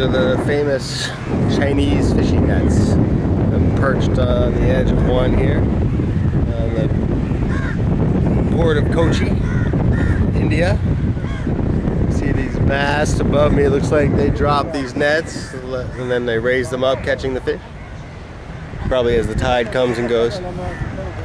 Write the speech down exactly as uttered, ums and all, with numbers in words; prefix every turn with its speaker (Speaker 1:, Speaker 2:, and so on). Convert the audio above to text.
Speaker 1: are the famous Chinese fishing nets. I'm perched on the edge of one here on the port of Kochi, India. See these masts above me? It looks like they drop these nets and then they raise them up, catching the fish. Probably as the tide comes and goes.